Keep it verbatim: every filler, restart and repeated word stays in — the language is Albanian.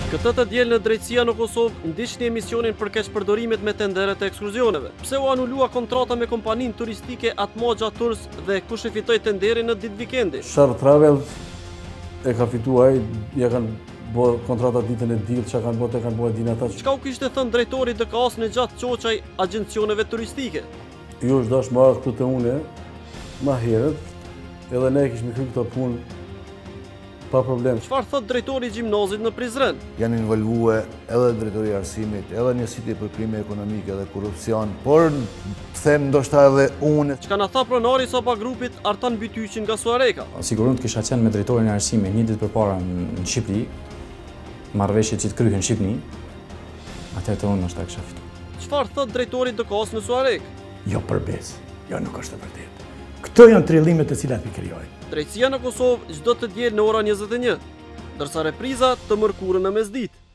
Këtë të diel në drejtësia në Kosovë ndiqni emisionin për keqpërdorimet me tenderet e eksklusioneve. Pse u anulua kontrata me kompaninë turistike Atmoja Tours dhe kush e fitoi tenderin në ditë vikendi? Shar Travel e ka fituar, ja kanë bërë kontrata ditën e ditë, çka kanë bërë, kanë bërë dinë ata. Çka u kishte thënë drejtori D K A-s në gjatë çoçaj agjencioneve turistike? Ju është dash marrë këtu te une, ma herët, edhe ne kishme kryer këtë punë pa problem. Çfarë thot drejtori i gjimnazit në Prizren? Janë involvuar edhe drejtori i arsimit, edhe njësiti për krime ekonomike dhe korrupsion, por them ndoshta edhe unë. Çka na tha pronari Sapa Grupit Artan Bytyqin nga Suareka? Sigurisht kisha qenë me drejtorin e arsimit një ditë përpara në Shqipëri, marrëveshjet që të kryhen në Shqipëri, atëherë të unë ndoshta kisha fituar. Çfarë thot drejtori D K A-s në Suarek? Jo përbes, jo nuk është e vërtetë. Këto janë trillimet e cilat i krijojnë. Drejtësia në Kosovë çdo të diel në ora njëzet e një, ndërsa repriza të mërkurën në mesditë.